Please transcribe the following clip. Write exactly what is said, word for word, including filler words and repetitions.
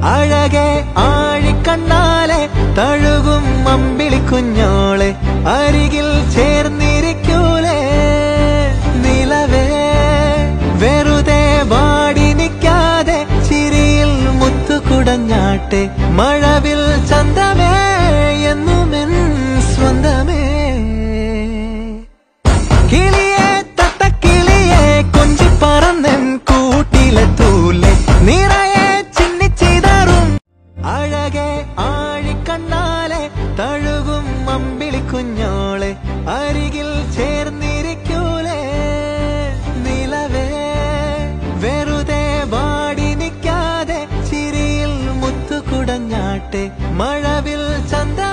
അഴകെ ആഴിക്കണ്ണാലെ തഴുകും അമ്പിളി കുഞ്ഞോളെ അരികിൽ ചേർന്നിരിക്കൂലേ നിലവേ വെറുതെ വാടി നിൽക്കാതെ ചിരിയിൽ മുത്തുകുടഞ്ഞാട്ടെ മഴവിൽ ചന്തമേ എന്നുമെൻ സ്വന്തമേ കിളിയെ തത്തക്കിളിയെ കൊഞ്ചി പറന്നെൻ കൂട്ടിലെത്തൂലെ നിറയെ ചിന്നിച്ചിതറും അഴകെ ആഴിക്കണ്ണാലെ തഴുകും അമ്പിളി കുഞ്ഞോളെ അരികിൽ ചേർന്നിരിക്കൂലേ നിലവേ വെറുതെ വാടി നിൽക്കാതെ ചിരിയിൽ മുത്തുകുടഞ്ഞാട്ടെ മഴവിൽ ചന്ത